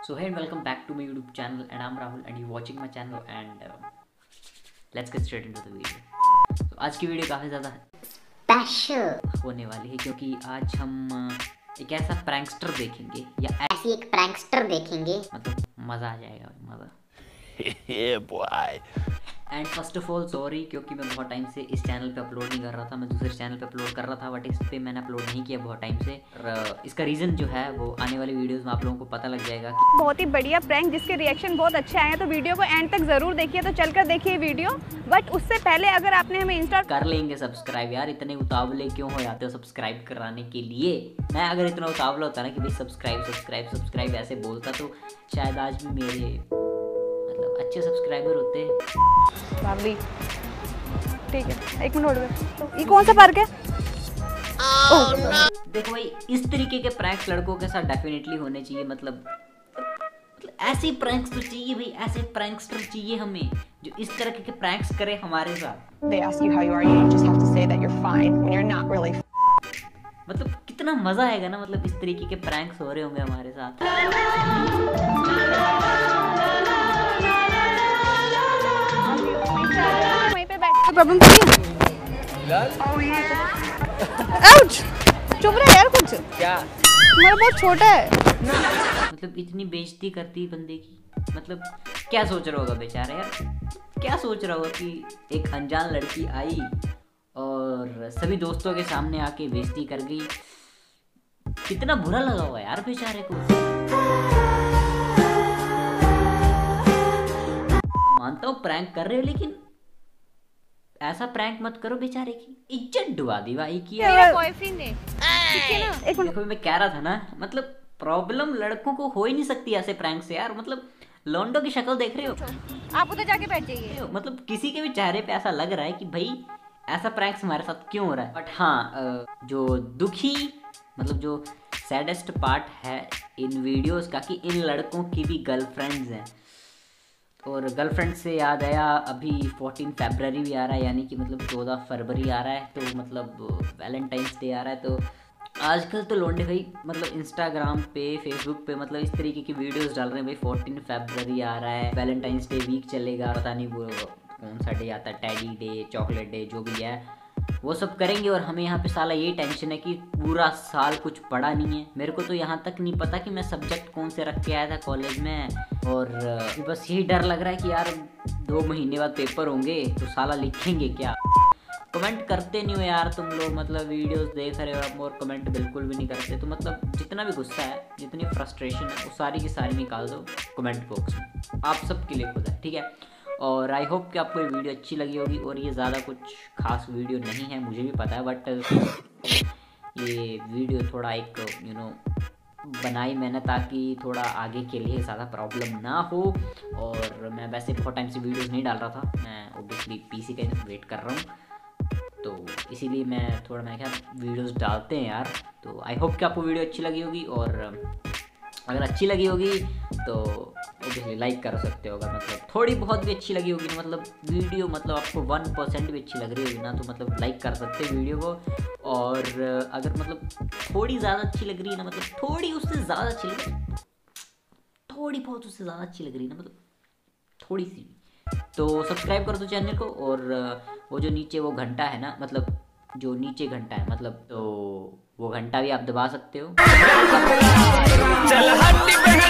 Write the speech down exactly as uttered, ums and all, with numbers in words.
So hey and welcome back to my YouTube channel, and I'm Rahul and you're watching my channel and uh, let's get straight into the video. तो आज की video काफ़ी ज़्यादा special होने वाली है क्योंकि आज हम एक ऐसा प्रैंकस्टर देखेंगे या ऐसी एक प्रैंकस्टर देखेंगे, मतलब मज़ा आ जाएगा मज़ा। Yeah, boy. And first of all sorry क्योंकि मैं बहुत टाइम से इस चैनल पे अपलोड नहीं कर रहा था, मैं दूसरे चैनल पे अपलोड कर रहा था बट इस पे मैंने अपलोड नहीं किया बहुत टाइम से। और इसका रीज़न जो है वो आने वाली वीडियोस में आप लोगों को पता लग जाएगा। बहुत ही बढ़िया प्रैंक जिसके रिएक्शन बहुत अच्छे आए हैं, तो वीडियो को एंड तक ज़रूर देखिए। तो चलकर देखिए वीडियो, बट उससे पहले अगर आपने हमें इंस्टा कर लेंगे सब्सक्राइब यार, इतने उतावले क्यों हो जाते हो सब्सक्राइब कराने के लिए। मैं अगर इतना उतावला होता ना कि भाई सब्सक्राइब सब्सक्राइब सब्सक्राइब ऐसे बोलता तो शायद आज भी मेरे मतलब अच्छे सब्सक्राइबर होते हैं। भाभी ठीक है, एक मिनट होल्ड कर। तो ये कौन सा पार्क है? oh, no. देखो भाई, इस तरीके के प्रैंक्स लड़कों के साथ डेफिनेटली होने चाहिए। मतलब मतलब ऐसे प्रैंक्स तो चाहिए भाई, ऐसे प्रैंकस्टर चाहिए हमें जो इस तरह के प्रैंक्स करे हमारे साथ। They ask you how you are, you just have to say that you're fine when you're not really. मतलब कितना मजा आएगा ना, मतलब इस तरीके के प्रैंक्स हो रहे होंगे हमारे साथ। वहीं पे बैठ के प्रॉब्लम आउच चुप रहे यार, कुछ क्या मेरा बहुत छोटा है। मतलब इतनी बेइज्जती करती बंदे की, मतलब क्या सोच रहा होगा बेचारा यार, क्या सोच रहा होगा कि एक अनजान लड़की आई और सभी दोस्तों के सामने आके बेइज्जती कर गई। कितना बुरा लगा होगा यार बेचारे को। मानता हूँ प्रैंक कर रहे हो, लेकिन ऐसा प्रैंक मत करो, बेचारे की इज्जत डुबा दी भाई की। मेरा बॉयफ्रेंड है, ठीक है ना। एक देखो मैं कह रहा था ना, मतलब प्रॉब्लम लड़कों को हो ही नहीं सकती ऐसे प्रैंक से यार। मतलब लॉन्डो की शक्ल देख रहे हो आप, उधर जाके बैठ जाइए। मतलब किसी के भी चेहरे पे ऐसा लग रहा है कि भाई ऐसा प्रैंक्स हमारे साथ क्यों हो रहा है। बट हाँ, जो दुखी मतलब जो सैडेस्ट पार्ट है इन वीडियोस का कि इन लड़कों की भी गर्लफ्रेंड्स हैं। और गर्लफ्रेंड से याद आया, अभी चौदह फरवरी भी आ रहा है, यानी कि मतलब चौदह फरवरी आ रहा है, तो मतलब वैलेंटाइंस डे आ रहा है। तो आजकल तो लौंडे भाई मतलब इंस्टाग्राम पे फेसबुक पे मतलब इस तरीके की वीडियोस डाल रहे हैं। भाई चौदह फरवरी आ रहा है, वैलेंटाइंस डे वीक चलेगा, पता नहीं वो कौन सा डे आता है, टेडी डे, चॉकलेट डे, जो भी है वो सब करेंगे। और हमें यहाँ पे साला ये टेंशन है कि पूरा साल कुछ पढ़ा नहीं है। मेरे को तो यहाँ तक नहीं पता कि मैं सब्जेक्ट कौन से रख के आया था कॉलेज में, और बस यही डर लग रहा है कि यार दो महीने बाद पेपर होंगे तो साला लिखेंगे क्या। कमेंट करते नहीं हो यार तुम लोग, मतलब वीडियोस देख रहे हो आप और कमेंट बिल्कुल भी नहीं करते। तो मतलब जितना भी गुस्सा है, जितनी फ्रस्ट्रेशन है, वो सारी की सारी निकाल दो कमेंट बॉक्स में, आप सबके लिए खुद है, ठीक है। और आई होप कि आपको ये वीडियो अच्छी लगी होगी। और ये ज़्यादा कुछ खास वीडियो नहीं है, मुझे भी पता है, बट ये वीडियो थोड़ा एक यू नो बनाई मैंने ताकि थोड़ा आगे के लिए ज़्यादा प्रॉब्लम ना हो। और मैं वैसे बहुत टाइम से वीडियोस नहीं डाल रहा था, मैं ऑब्वियसली पीसी का वेट कर रहा हूँ, तो इसीलिए मैं थोड़ा मैं क्या वीडियोस डालते हैं यार। तो आई होप कि आपको वीडियो अच्छी लगी होगी, और अगर अच्छी लगी होगी तो ऑब्वियसली लाइक कर सकते हो। अगर मतलब थोड़ी बहुत भी अच्छी लगी होगी ना, मतलब वीडियो मतलब आपको वन परसेंट भी अच्छी लग रही होगी ना, तो मतलब लाइक कर सकते हैं वीडियो को। और अगर मतलब थोड़ी ज़्यादा अच्छी लग रही है ना, मतलब थोड़ी उससे ज़्यादा अच्छी लग रही है, थोड़ी बहुत उससे ज़्यादा अच्छी लग रही है ना, मतलब थोड़ी सी, तो सब्सक्राइब कर दो चैनल को। और वो जो नीचे वो घंटा है ना, मतलब जो नीचे घंटा है, मतलब तो वो घंटा भी आप दबा सकते हो।